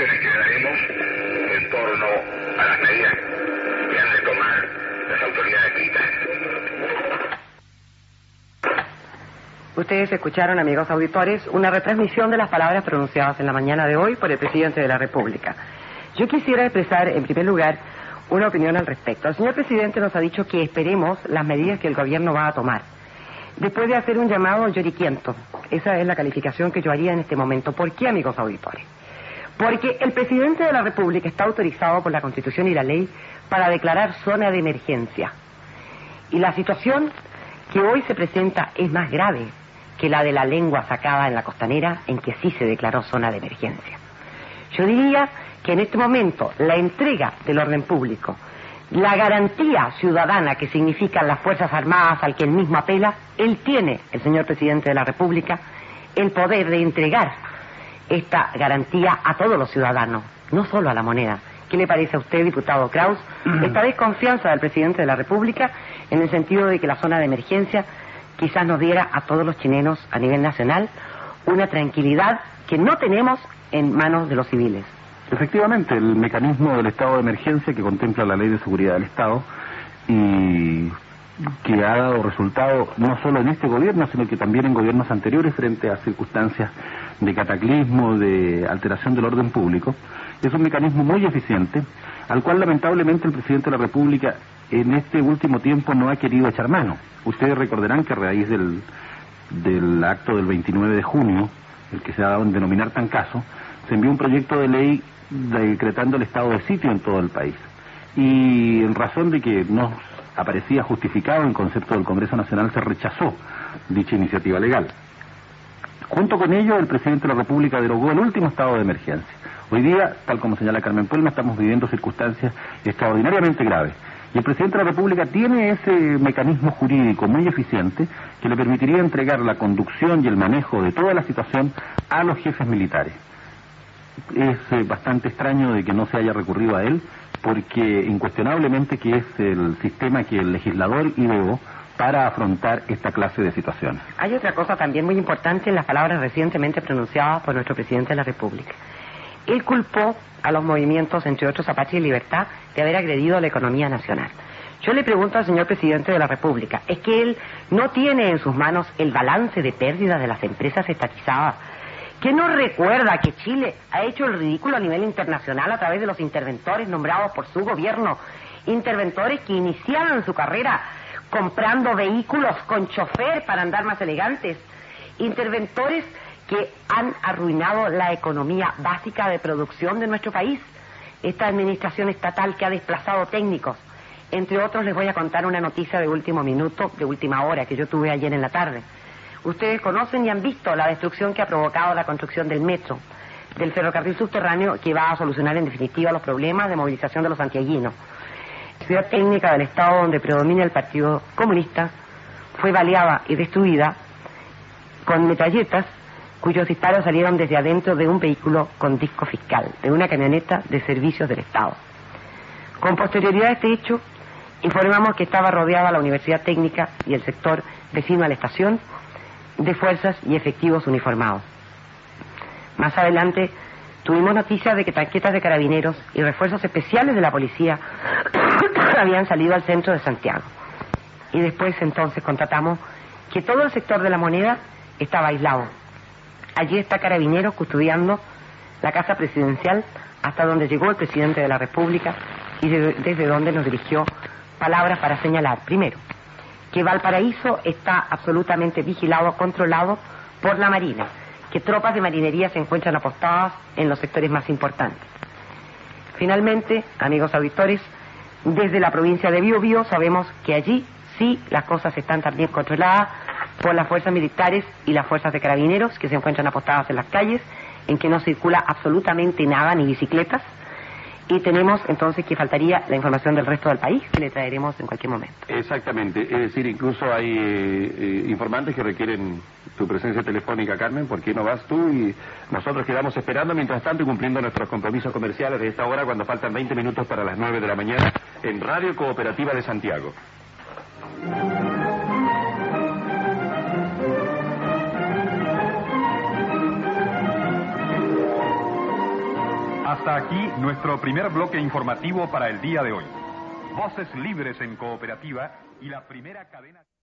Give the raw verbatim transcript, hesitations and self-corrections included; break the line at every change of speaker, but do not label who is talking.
explicaciones que le daremos en torno a las medidas que han de tomar las autoridades militares.
Ustedes escucharon, amigos auditores, una retransmisión de las palabras pronunciadas en la mañana de hoy por el presidente de la República. Yo quisiera expresar, en primer lugar, una opinión al respecto. El señor presidente nos ha dicho que esperemos las medidas que el gobierno va a tomar. Después de hacer un llamado lloriquiento, esa es la calificación que yo haría en este momento. ¿Por qué, amigos auditores? Porque el presidente de la República está autorizado por la Constitución y la ley para declarar zona de emergencia. Y la situación que hoy se presenta es más grave que la de la lengua sacada en la costanera, en que sí se declaró zona de emergencia. Yo diría que en este momento la entrega del orden público, la garantía ciudadana que significan las Fuerzas Armadas al que él mismo apela, él tiene, el señor presidente de la República, el poder de entregar esta garantía a todos los ciudadanos, no solo a la moneda. ¿Qué le parece a usted, diputado Kraus, esta desconfianza del presidente de la República en el sentido de que la zona de emergencia quizás nos diera a todos los chilenos a nivel nacional una tranquilidad que no tenemos en manos de los civiles?
Efectivamente, el mecanismo del estado de emergencia que contempla la Ley de Seguridad del Estado y que ha dado resultado no solo en este gobierno, sino que también en gobiernos anteriores frente a circunstancias de cataclismo, de alteración del orden público, es un mecanismo muy eficiente, al cual lamentablemente el presidente de la República en este último tiempo no ha querido echar mano. Ustedes recordarán que a raíz del, del acto del veintinueve de junio, el que se ha dado en denominar tan caso, se envió un proyecto de ley decretando el estado de sitio en todo el país. Y en razón de que no aparecía justificado en concepto del Congreso Nacional, se rechazó dicha iniciativa legal. Junto con ello, el presidente de la República derogó el último estado de emergencia. Hoy día, tal como señala Carmen Puelma, estamos viviendo circunstancias extraordinariamente graves. Y el presidente de la República tiene ese mecanismo jurídico muy eficiente que le permitiría entregar la conducción y el manejo de toda la situación a los jefes militares. Es eh, bastante extraño de que no se haya recurrido a él, porque incuestionablemente que es el sistema que el legislador ideó para afrontar esta clase de situaciones.
Hay otra cosa también muy importante en las palabras recientemente pronunciadas por nuestro presidente de la República. Él culpó a los movimientos, entre otros Apache y Libertad, de haber agredido a la economía nacional. Yo le pregunto al señor presidente de la República, ¿es que él no tiene en sus manos el balance de pérdidas de las empresas estatizadas? ¿Que no recuerda que Chile ha hecho el ridículo a nivel internacional a través de los interventores nombrados por su gobierno? Interventores que iniciaron su carrera comprando vehículos con chofer para andar más elegantes. Interventores que han arruinado la economía básica de producción de nuestro país. Esta administración estatal que ha desplazado técnicos. Entre otros, les voy a contar una noticia de último minuto, de última hora, que yo tuve ayer en la tarde. Ustedes conocen y han visto la destrucción que ha provocado la construcción del metro, del ferrocarril subterráneo, que va a solucionar en definitiva los problemas de movilización de los santiaguinos. La ciudad técnica del Estado donde predomina el Partido Comunista fue baleada y destruida con metralletas cuyos disparos salieron desde adentro de un vehículo con disco fiscal, de una camioneta de servicios del Estado. Con posterioridad a este hecho, informamos que estaba rodeada la Universidad Técnica y el sector vecino a la estación de fuerzas y efectivos uniformados. Más adelante tuvimos noticias de que tanquetas de carabineros y refuerzos especiales de la policía habían salido al centro de Santiago. Y después entonces constatamos que todo el sector de la Moneda estaba aislado. Allí está Carabineros custodiando la casa presidencial hasta donde llegó el presidente de la República y de, desde donde nos dirigió palabras para señalar, primero, que Valparaíso está absolutamente vigilado, controlado por la Marina, que tropas de marinería se encuentran apostadas en los sectores más importantes. Finalmente, amigos auditores, desde la provincia de Biobío sabemos que allí sí las cosas están también controladas por las fuerzas militares y las fuerzas de carabineros que se encuentran apostadas en las calles, en que no circula absolutamente nada, ni bicicletas. Y tenemos entonces que faltaría la información del resto del país, que le traeremos en cualquier momento.
Exactamente, es decir, incluso hay eh, eh, informantes que requieren tu presencia telefónica, Carmen. ¿Por qué no vas tú? Y nosotros quedamos esperando, mientras tanto, y cumpliendo nuestros compromisos comerciales de esta hora, cuando faltan veinte minutos para las nueve de la mañana, en Radio Cooperativa de Santiago.
Hasta aquí nuestro primer bloque informativo para el día de hoy. Voces libres en cooperativa y la primera cadena...